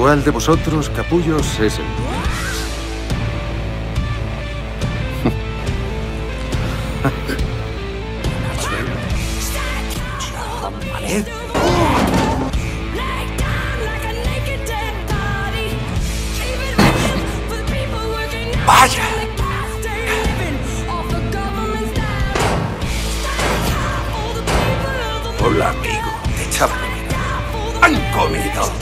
¿Cuál de vosotros, capullos, es el...? ¿Vale? ¡Vaya! Hola, amigo. Te echaba de menos. ¡Han comido!